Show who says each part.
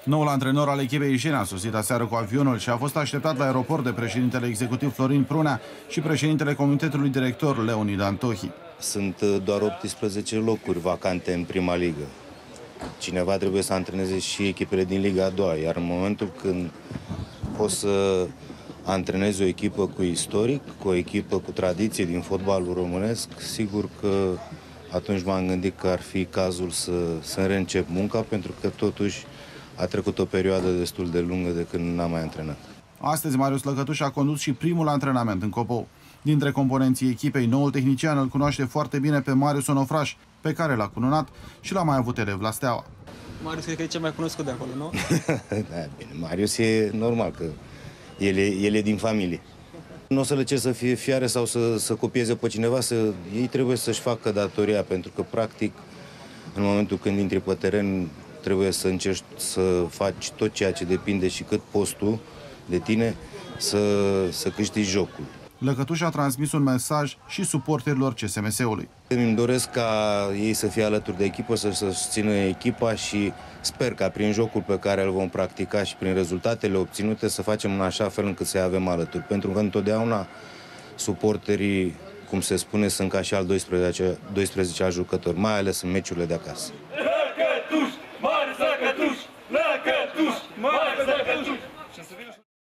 Speaker 1: Noul antrenor al echipei ieșeni a sosit aseară cu avionul și a fost așteptat la aeroport de președintele executiv Florin Prunea și președintele comitetului director Leonid Antohi.
Speaker 2: Sunt doar 18 locuri vacante în prima ligă. Cineva trebuie să antreneze și echipele din Liga a doua, iar în momentul când poți să antrenezi o echipă cu istoric, cu o echipă cu tradiție din fotbalul românesc, sigur că atunci m-am gândit că ar fi cazul să reîncep munca, pentru că totuși a trecut o perioadă destul de lungă de când n-am mai antrenat.
Speaker 1: Astăzi Marius Lăcătuș a condus și primul antrenament în Copou. Dintre componenții echipei, noul tehnician îl cunoaște foarte bine pe Marius Onofraș, pe care l-a cununat și l-a mai avut elev la Steaua.
Speaker 3: Marius cred că e cel mai cunoscut de acolo, nu?
Speaker 2: Da, bine, Marius e normal că el e din familie. Nu o să le cer să fie fiare sau să copieze pe cineva, ei trebuie să-și facă datoria, pentru că, practic, în momentul când intri pe teren, trebuie să încerci să faci tot ceea ce depinde și cât poți tu de tine să câștigi jocul.
Speaker 1: Lăcătuș a transmis un mesaj și suporterilor CSMS-ului.
Speaker 2: Îmi doresc ca ei să fie alături de echipă, să susțină echipa și sper ca prin jocul pe care îl vom practica și prin rezultatele obținute să facem în așa fel încât să-i avem alături. Pentru că întotdeauna suporterii, cum se spune, sunt ca și al 12-a jucător, mai ales în meciurile de acasă.